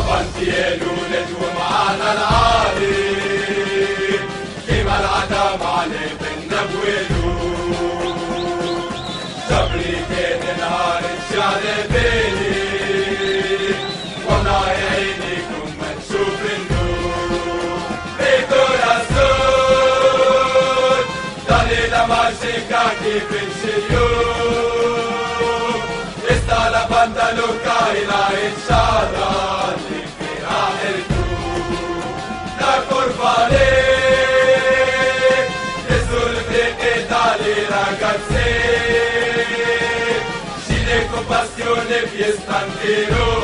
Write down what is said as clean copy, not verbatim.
فانتيل ونجو معانا العالي كيما العتاب عليه بالنبويلو صبري كان نهار الشعر بيني والله يا عينيكم ما تشوف النور ريتو رسول ضلي لما شيكا كيف الشيوخ استالا بندلو كايلا إنشادا اللي في آخرتو لا كرفالي نزول بريقي دالي ragazzi si le compassione vi stanchero